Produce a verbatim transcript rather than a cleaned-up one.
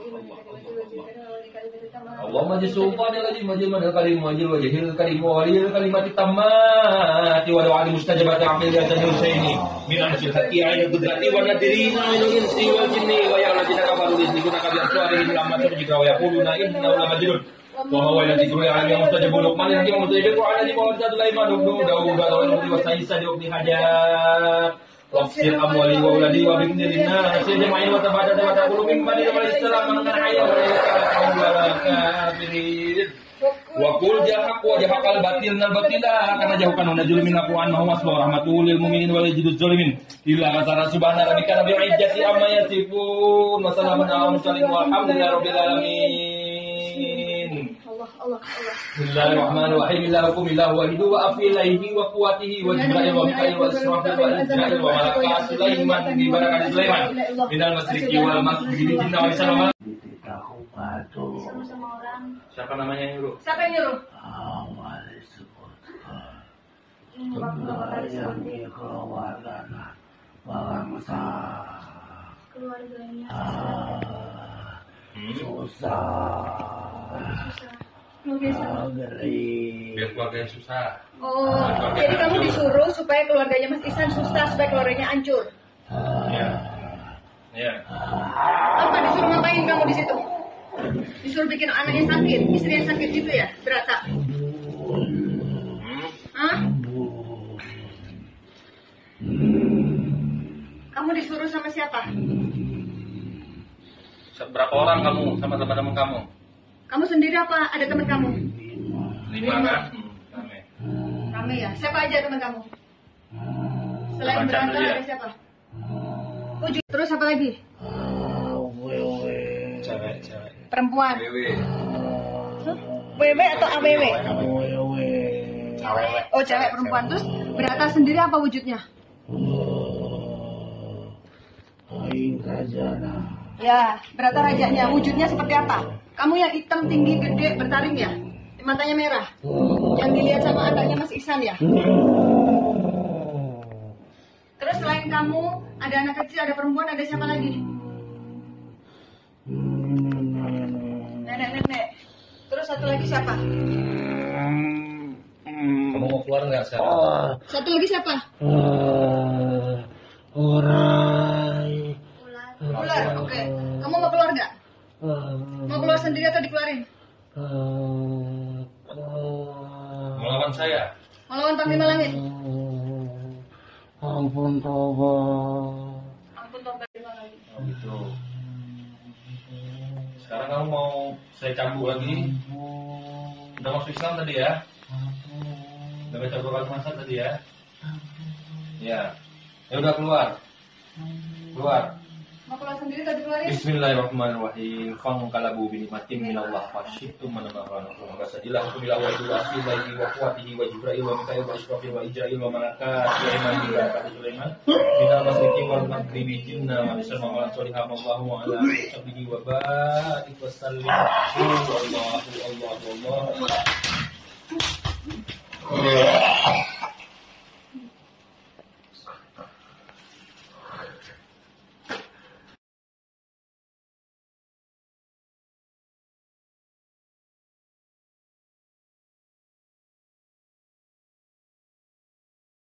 Allah majid sultan lagi majid madal kalim majid wajhil karim walil kalimati tammati wa da'al mustajabati amilatan husaini min ansil haqi ayat qudrati wa nadirina min insi wal jinni wa ya'ladina kafaru yuslikuna kabiyan suarihim lamma turjika wa yaquluna inna la majnun wa huwa alladhi qala alim mustajabul luqman hakim mustajabul qur'an di bawah Sulaiman ibnu Daud wa Sa'isa ibn Hajar wafsir amwali wa uladi wa bimnirina nasir jama'in wa tabada wa taqulu min bani wa islam man hayya wa la kafirin wa qul jahaq wa jahaqal batil nal batila karena jauhkan najul min aqwan wa rahmatul lil mu'minin wa yajiduz zalimin illa qasara subhana rabbika rabbil izzati amma yasifun wa salamun ala mursalin walhamdulillahi rabbil alamin. Allah Allah Allah. Bismillahirrahmanirrahim. Illahukum illahu wahidu wa afilaihi wa quwatihi wa jibril wa mikail wa israfil wa israfil wa malaka Sulaiman bi barakati Sulaiman minal masriqi wal maghribi jinna wa insan. Sama-sama orang. Siapa namanya yang nyuruh? Siapa yang nyuruh? Awal sebut. Ini keluarga bangsa. Keluarganya. Susah. Susah. Biar keluarganya susah. Oh, nah, jadi kamu disuruh supaya keluarganya Mas Ihsan susah, supaya keluarganya hancur. Iya. Iya. Apa disuruh ngapain kamu di situ? Disuruh bikin anaknya sakit, istrinya sakit gitu ya, berata. Hah? Kamu disuruh sama siapa? Berapa orang kamu sama teman-teman kamu? Kamu sendiri apa ada teman kamu? Lima kan? Rame. Rame ya. Siapa aja teman kamu? Selain berangkat ada siapa? Uju. Terus apa lagi? Cewek, cewek. Perempuan. W W. W W atau A W W? Cewek. Oh cewek perempuan. Terus berangkat sendiri apa wujudnya? Ya, berata rajanya. Wujudnya seperti apa? Kamu yang hitam, tinggi, gede, bertaring ya? Matanya merah. Yang dilihat sama anaknya Mas Ihsan ya? Terus selain kamu, ada anak kecil, ada perempuan, ada siapa lagi? Nenek-nenek. Terus satu lagi siapa? Kamu mau keluar nggak sekarang? Satu lagi siapa? Orang. Keluar, oke. Okay. Kamu mau keluar nggak? Mau keluar sendiri atau dikeluarin? Melawan saya? Melawan Panglima Langit? Ampun toba. Ampun toba lagi. Oh gitu. Sekarang kamu mau saya cambuk lagi? Udah masuk Islam tadi ya? Udah baca Quran masa tadi ya? Ya. Ya udah keluar. Keluar. Mau keluar sendiri atau dikeluarin? Bismillahirrahmanirrahim. Fangkalabu binimatin minallah fasyittum manamahran. Maka sadilah kumilah wa idul asli lagi wa kuatihi wa jibril wa mikail wa israfil wa ijrail wa malaka Sulaiman wa barakati Sulaiman minal masriqi wal maghribi jinna wa nisar wa malat solihah wallahu ala sabbihi wa barik wa sallim. Allahu Allah Allah Allah.